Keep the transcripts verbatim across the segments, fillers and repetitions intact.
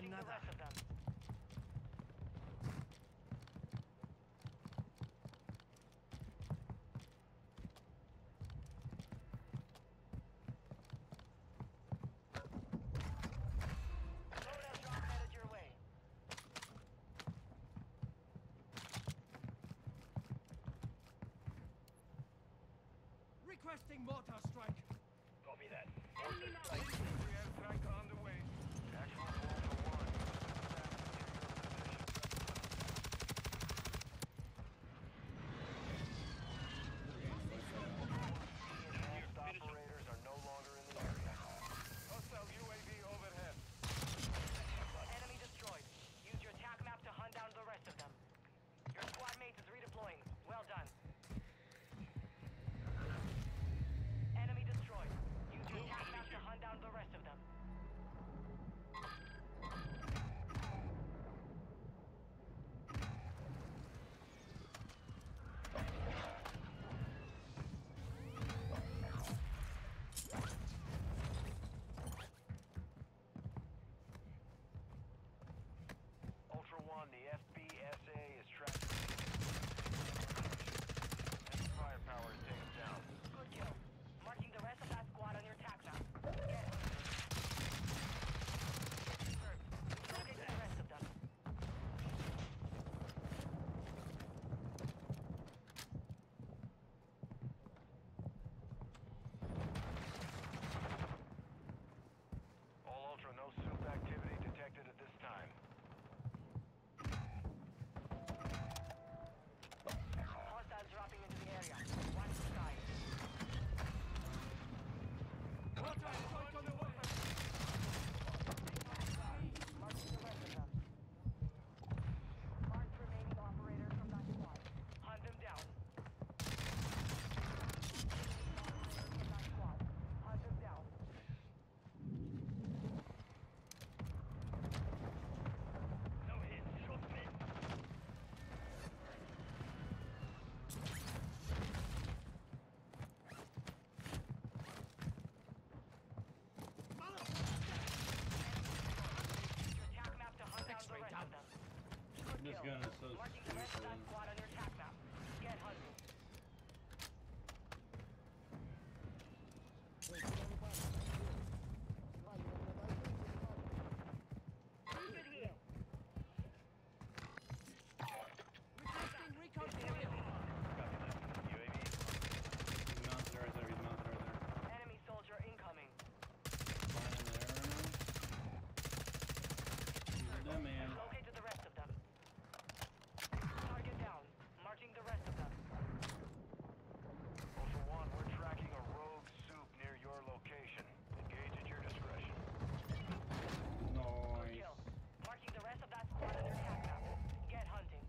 Marking the rest of them. Loadout drop headed your way. Requesting mortar strike. Copy that. Enemy airstrike on the way. Actual Ultra One. Enhanced operators are no longer in the area. Hostile U A V overhead. Enemy destroyed. Use your attack map to hunt down the rest of them. Your squad mate is redeploying. Well done. Enemy destroyed. Use your attack map to hunt down the rest of them. Ultra One, the F B S A is tracking. Enemy firepower is taken down. Good kill. Marking the rest of that squad on your attack map. Get confirmed. Locate the rest of them. All Ultra, no soup activity detected at this time. Hostiles dropping into the area. Watch the sky. Mortar strike on the way. Marking the rest of them. Mark remaining operators from that squad. Hunt them down. Operators from that squad. Hunt them down. No hit, shot me. Your attack map to hunt down the rest of them. Good This kill. gun is so Marking the rest of that stupid. squad on your attack map. Get hunting. Good heal. Requesting recon fire. Copy that. U A V. He's mounted right there. He's mounted right there. Enemy soldier incoming. Flying in the air right now. He's a dead man. Located the rest of them. Target down. Marking the rest of them. Ultra One, we're tracking a rogue soup near your location. Engage at your discretion. Good Nice. kill. Marking the rest of that squad on your attack map. Get hunting.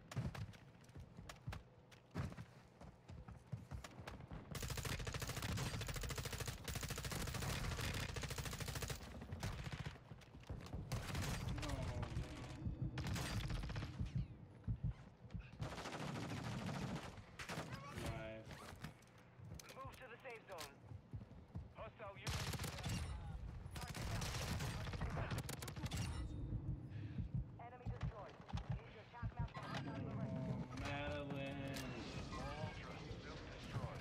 No, nice. Move to the safe zone. Hostile U A V. Target down. Enemy destroyed. Use your attack map to hunt down the rest of them. Oh, Madeline. All Ultra, soup destroyed.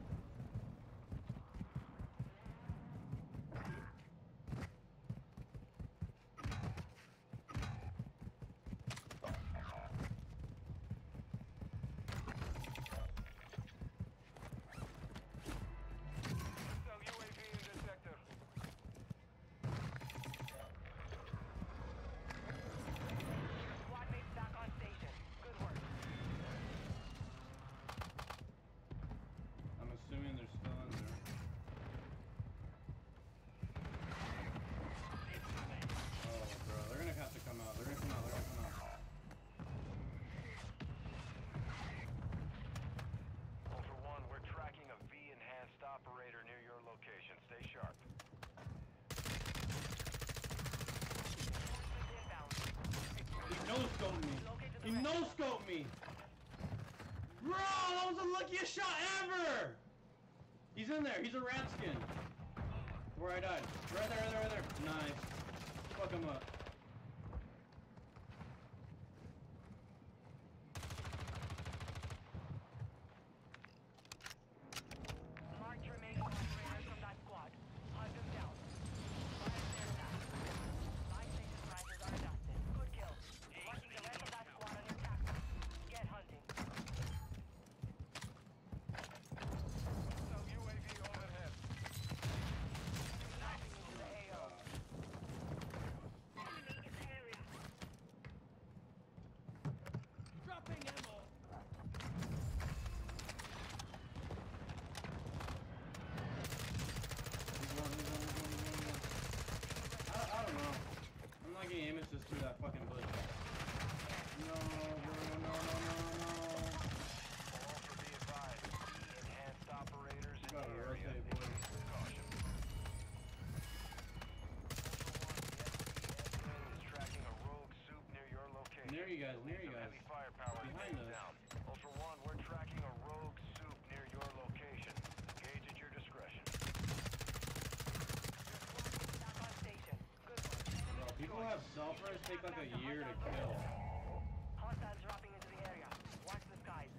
Hostile U A V in the sector. Your squad mates back on station. Good work. I'm assuming they're still in there. Oh, bro. They're gonna have to come out. They're gonna come out. They're gonna come out. Ultra One, we're tracking a V-enhanced operator near your location. Stay sharp. Inbound. He no-scoped me. Located the He rest of them. no-scoped me. Bro, that was the luckiest shot ever. He's in there. He's a rat skin. Where I died. Right there, right there, right there. Nice. Fuck him up. fucking bush. No, bro, no, no, no, no. Also be advised, be enhanced operators in Gotta the area. rotate, boys. Proceed with caution. Ultra One, the S D is tracking a rogue soup near your location. Near you guys, You'll near need you some guys. heavy firepower to Behind take it us. down. Ultra One, we're tracking a rogue soup near your location. Engage at your discretion. Back on station. Good work. Enemy Bro, people have selfers take like a year to kill. Hostiles dropping into the area. Watch the skies.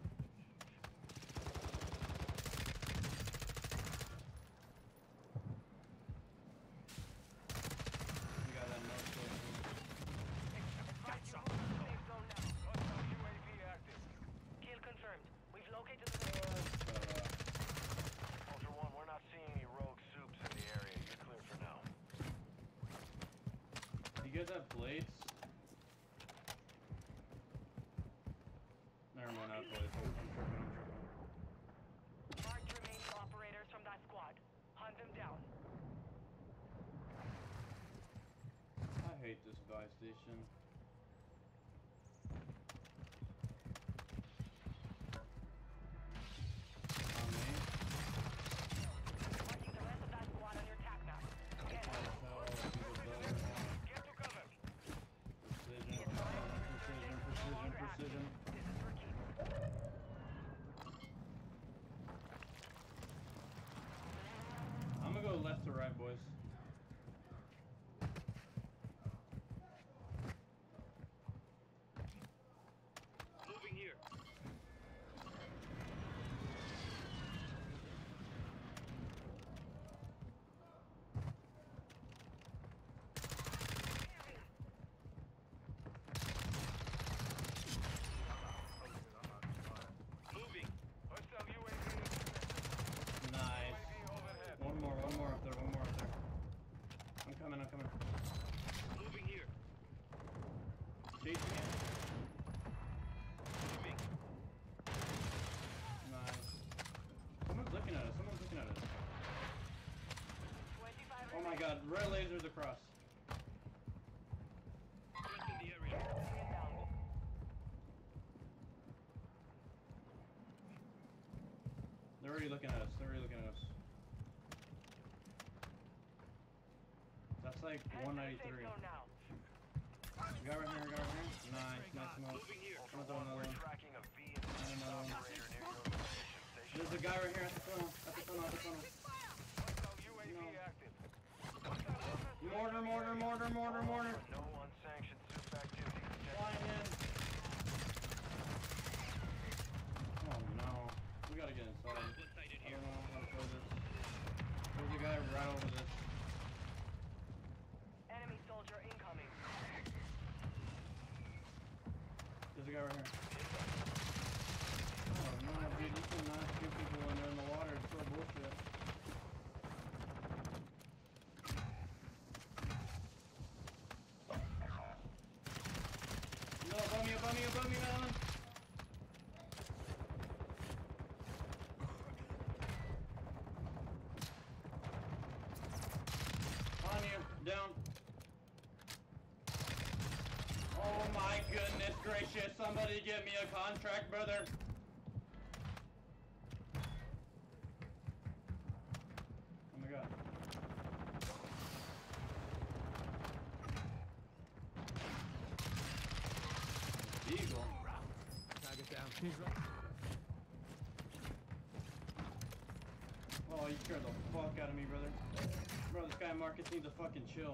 You got that no scope. Advise you move to the safe zone now. Hostile U A V active. Kill confirmed. We've located the But, uh, Ultra One, we're not seeing any rogue soups in the area. You're clear for now. you guys have plates? Never mind, not plates. I'm, I'm tripping, I'm tripping. marked remaining operators from that squad. Hunt them down. I hate this buy station. On me. Marking the rest of that squad on your tac map. Get Oh, it. hell, people building now. Get to cover. Precision, precision, precision, precision. This is for keeps. I'm gonna go left to right, boys. Moving here. Moving. Hostile U A V intercepted. Nice. U A V overhead. One more, one more up there, one more up there. I'm coming, I'm coming. Moving here. Chasing it. Moving. Nice. Someone's looking at us, someone's looking at us. twenty-five Oh my god, red lasers across. Threat in the area. inbound. They're already looking at us, they're already looking at us. That's like Head to one the safe ninety-three. zone now. Guy right here, guy right here. Nice, nice smoke. Moving here. I'm Ultra gonna throw One, another we're one. tracking a V enhanced Another one. operator near your location. Stay There's a guy right here at the tunnel, at the tunnel, at the tunnel. Hostile U A V No. active. Hostile Mortar, mortar, mortar, mortar, mortar. No unsanctioned soup activity detected. Flying in. Oh no. We gotta get inside. I don't know how to play this. There's a guy right over this. Enemy soldier incoming. There's a guy right here. Oh no, dude, you cannot shoot people when they're in the water. It's so bullshit. No, above me, above me, above me, Alan. On you, down. Oh my goodness gracious, somebody give me a contract, brother. Oh my god. Eagle. Target down. He's right. Oh, you scared the fuck out of me, brother. Bro, this guy Marcus needs to fucking chill.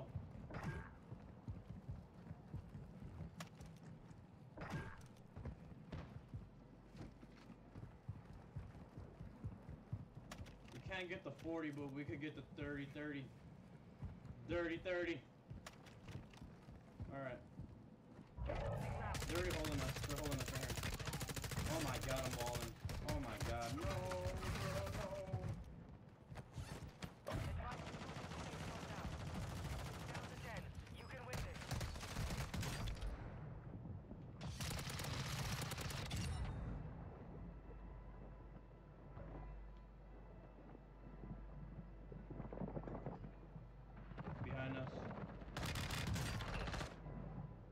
We can't get the forty, but we could get the thirty thirty. thirty thirty. Alright. They're already holding us. They're holding us right here. Oh my god, I'm walling. Oh my god. No, no, no. Down to ten. You can win this. Behind us.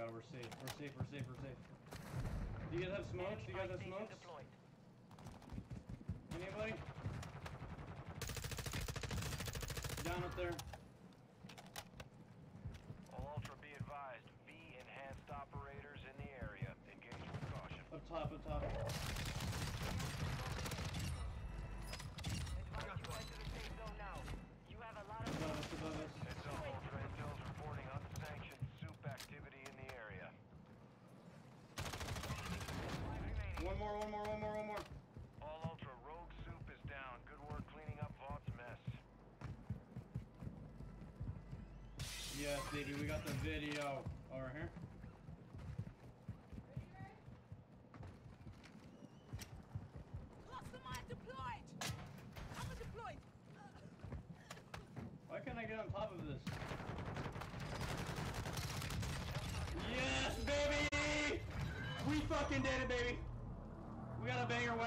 god, we're safe. We're safe, we're safe, we're safe. Do you guys have smokes? Do you guys have Enemy smokes? deployed. Anybody? Down up there. All Ultra, be advised. V enhanced operators in the area. Engage with caution. Up top, up top. Advise you enter the safe zone now. You have a lot of Above us, above us. Heads up, Ultra. Intel's reporting unsanctioned soup activity in the area. five remaining. One more, one more, one more, one more. All Ultra, Rogue Soup is down. Good work cleaning up Vaught's mess. Yes, baby, we got the video. Oh, right here. Cluster mine deployed! Armor deployed! Why can't I get on top of this? Yes, baby! We fucking did it, baby! We got a banger.